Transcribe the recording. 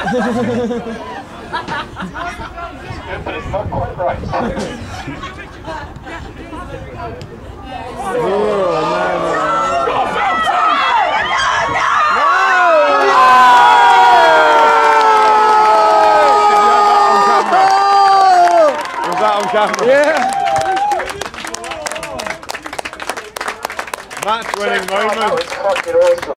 But it's not quite right. Yeah. Match winning moment.